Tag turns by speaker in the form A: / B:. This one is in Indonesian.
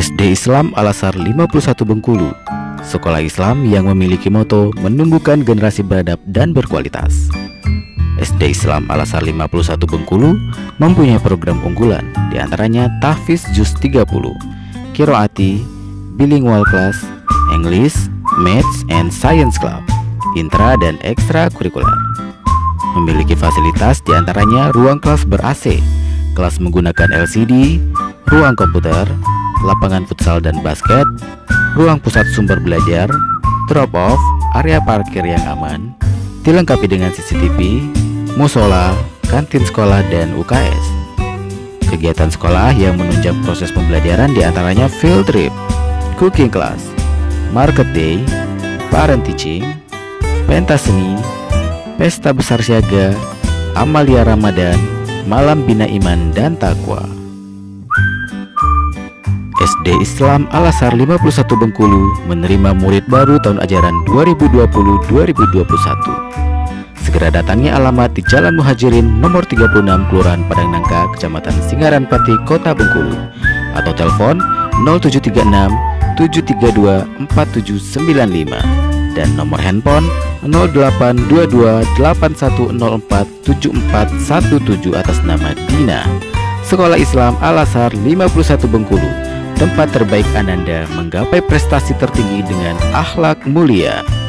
A: SD Islam Al-Azhar 51 Bengkulu, sekolah Islam yang memiliki moto menumbuhkan generasi beradab dan berkualitas. SD Islam Al-Azhar 51 Bengkulu mempunyai program unggulan, diantaranya Tahfiz Juz 30, Qiraati, Bilingual Class, English, Maths and Science Club, intra dan ekstra kurikuler. Memiliki fasilitas diantaranya ruang kelas ber-AC, kelas menggunakan LCD, ruang komputer, lapangan futsal dan basket, ruang pusat sumber belajar, drop-off, area parkir yang aman, dilengkapi dengan CCTV, musola, kantin sekolah, dan UKS. Kegiatan sekolah yang menunjang proses pembelajaran diantaranya field trip, cooking class, market day, parent teaching, pentas seni, pesta besar siaga, amalia Ramadan, malam bina iman dan takwa. SD Islam Al-Azhar 51 Bengkulu menerima murid baru tahun ajaran 2020-2021. Segera datangi alamat di Jalan Muhajirin nomor 36 Kelurahan Padang Nangka, Kecamatan Singgaran Pati, Kota Bengkulu, atau telepon 0736 732 4795 dan nomor handphone 0822 8104 7417 atas nama Dina. Sekolah Islam Al-Azhar 51 Bengkulu, tempat terbaik Ananda menggapai prestasi tertinggi dengan akhlak mulia.